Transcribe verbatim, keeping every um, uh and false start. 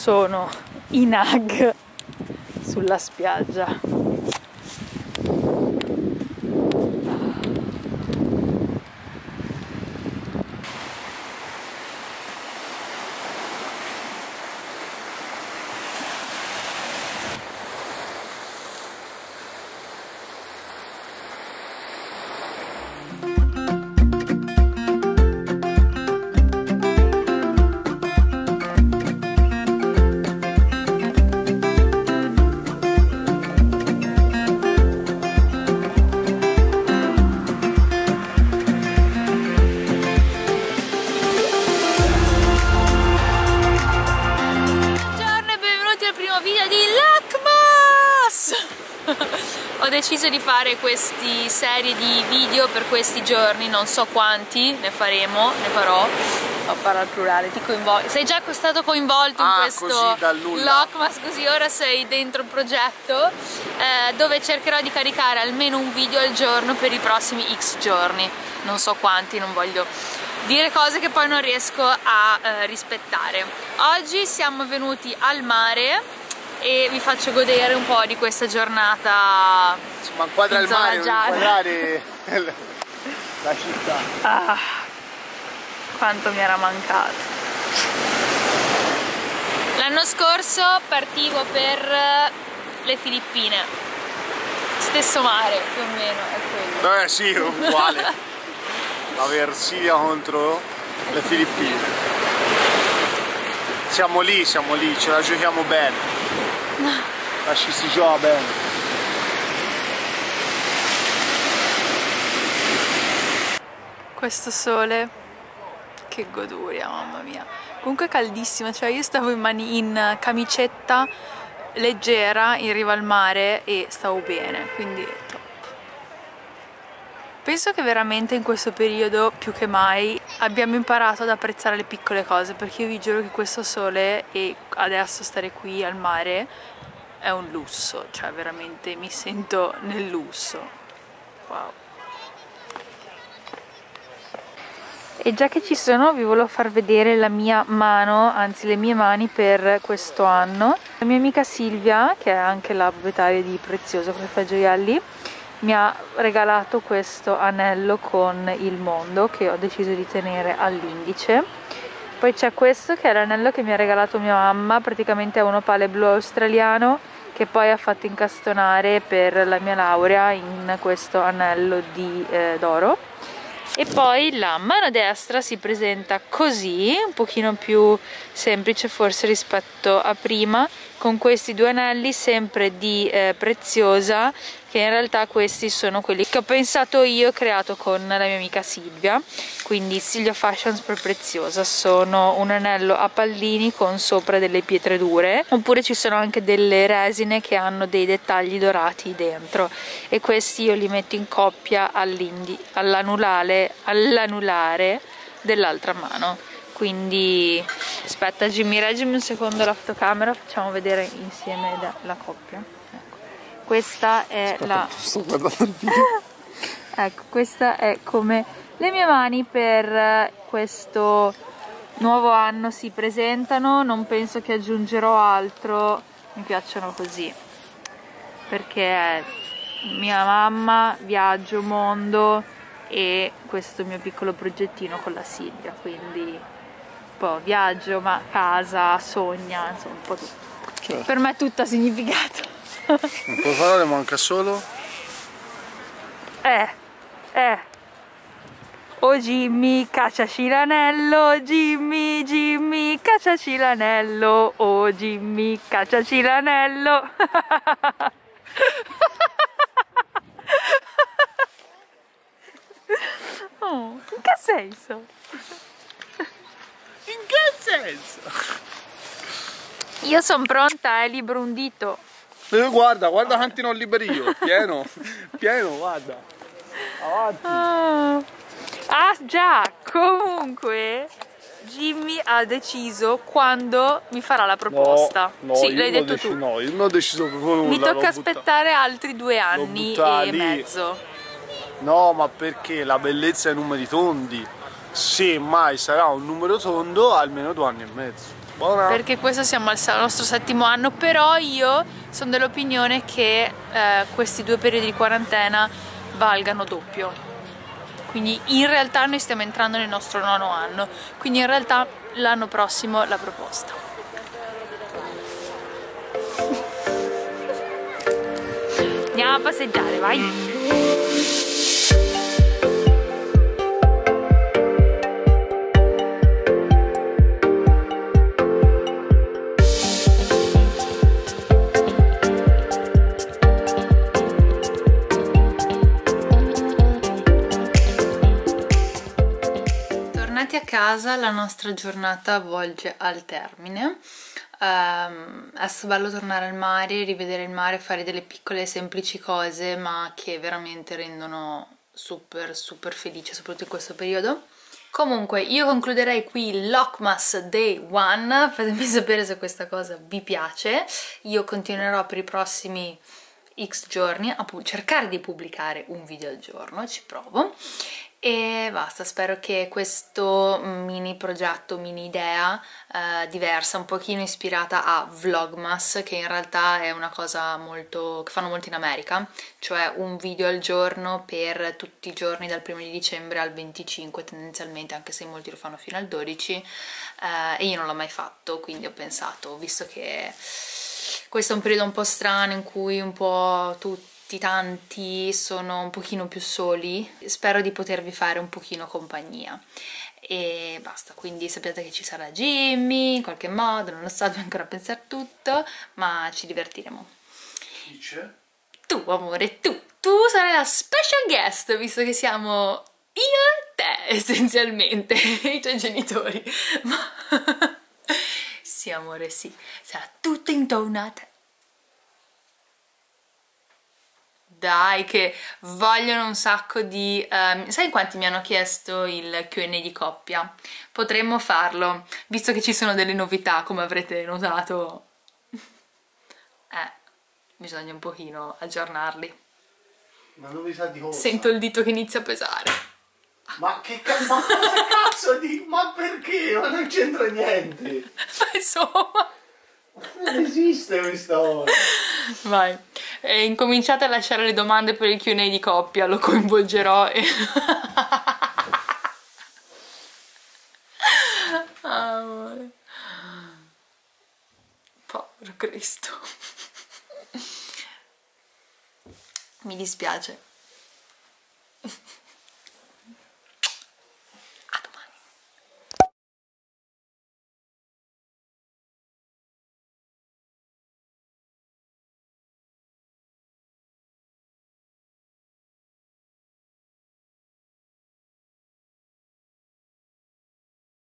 sono in Ag sulla spiaggia. Ho deciso di fare questi serie di video per questi giorni, non so quanti ne faremo, ne farò. Ho parlato al plurale, ti coinvolgo. Sei già stato coinvolto ah, in questo Lockmas, così ora sei dentro il progetto, eh, dove cercherò di caricare almeno un video al giorno per i prossimi X giorni. Non so quanti, non voglio dire cose che poi non riesco a eh, rispettare. Oggi siamo venuti al mare e vi faccio godere un po' di questa giornata. Ma inquadra il mare, non inquadrare la città. Ah, quanto mi era mancato. L'anno scorso partivo per le Filippine, stesso mare più o meno, è quello. Beh sì, uguale. La Versilia contro le Filippine. Siamo lì, siamo lì, ce la giochiamo bene. La ci si gioca bene. Questo sole, che goduria, mamma mia. Comunque è caldissima, cioè io stavo in, mani in camicetta leggera in riva al mare e stavo bene, quindi top. Penso che veramente in questo periodo più che mai abbiamo imparato ad apprezzare le piccole cose, perché io vi giuro che questo sole e adesso stare qui al mare è un lusso, cioè veramente mi sento nel lusso. Wow. E già che ci sono vi volevo far vedere la mia mano, anzi le mie mani per questo anno. La mia amica Silvia, che è anche la proprietaria di Prezioso come fa gioielli, mi ha regalato questo anello con il mondo che ho deciso di tenere all'indice. Poi c'è questo che è l'anello che mi ha regalato mia mamma, praticamente è un opale blu australiano che poi ha fatto incastonare per la mia laurea in questo anello di eh, d'oro. E poi la mano destra si presenta così, un pochino più semplice forse rispetto a prima, con questi due anelli sempre di eh, Preziosa, che in realtà questi sono quelli che ho pensato io, creato con la mia amica Silvia, quindi Silvia Fashions per Preziosa. Sono un anello a pallini con sopra delle pietre dure, oppure ci sono anche delle resine che hanno dei dettagli dorati dentro, e questi io li metto in coppia all'anulare all dell'altra mano. Quindi aspetta Jimmy, reggimi un secondo la fotocamera, facciamo vedere insieme la coppia. Ecco. Questa è aspetta, la sto guardando ecco, questa è come le mie mani per questo nuovo anno si presentano. Non penso che aggiungerò altro, mi piacciono così perché mia mamma, viaggio, mondo e questo mio piccolo progettino con la Silvia, quindi un po' viaggio, ma casa, sogna, insomma un po' tutto. Certo. Per me tutto ha significato. Un po' di parole manca solo. Eh, eh. Oh Jimmy, cacciaci l'anello, Jimmy, Jimmy, cacciaci l'anello, oh Jimmy, cacciaci l'anello. Oh, in che senso? In che senso? Io sono pronta, è libero un dito. Eh, guarda, guarda quanti non liberi io, pieno, pieno, guarda. Avanti. Ah. ah già, comunque Jimmy ha deciso quando mi farà la proposta. No, no, sì, l'hai detto tu. No, io non ho deciso proprio nulla. Mi tocca aspettare altri due anni e lì. mezzo. No, ma perché la bellezza è numeri tondi. Se mai sarà un numero tondo, almeno due anni e mezzo. Buona. Perché questo siamo al nostro settimo anno, però io sono dell'opinione che eh, questi due periodi di quarantena valgano doppio. Quindi in realtà noi stiamo entrando nel nostro nono anno, quindi in realtà l'anno prossimo la proposta. Andiamo a passeggiare, vai! A casa la nostra giornata volge al termine. Um, è stato bello tornare al mare, rivedere il mare, fare delle piccole semplici cose ma che veramente rendono super super felice, soprattutto in questo periodo. Comunque io concluderei qui il Vlogmas Day uno, fatemi sapere se questa cosa vi piace. Io continuerò per i prossimi X giorni a cercare di pubblicare un video al giorno, ci provo. E basta, spero che questo mini progetto, mini idea eh, diversa, un pochino ispirata a Vlogmas, che in realtà è una cosa molto che fanno molto in America, cioè un video al giorno per tutti i giorni dal primo di dicembre al venticinque tendenzialmente, anche se molti lo fanno fino al dodici, eh, e io non l'ho mai fatto, quindi ho pensato, visto che questo è un periodo un po' strano in cui un po' tutti tanti sono un pochino più soli, spero di potervi fare un pochino compagnia e basta. Quindi sappiate che ci sarà Jimmy in qualche modo, non lo so, devo ancora pensare tutto, ma ci divertiremo. Chi c'è? Tu amore, tu tu sarai la special guest, visto che siamo io e te essenzialmente, i tuoi genitori, ma sì amore, sì, sarà tutto intorno a te. Dai, che vogliono un sacco di... Um, sai quanti mi hanno chiesto il Q and A di coppia? Potremmo farlo, visto che ci sono delle novità, come avrete notato. Eh, bisogna un pochino aggiornarli. Ma novità di cosa? Sento il dito che inizia a pesare. Ma che cazzo, ma cosa cazzo di... Ma perché? Ma non c'entra niente. Ma insomma... Non esiste questa ora. Vai, e incominciate a lasciare le domande per il Q and A di coppia, lo coinvolgerò e... Amore. Povero Cristo. Mi dispiace.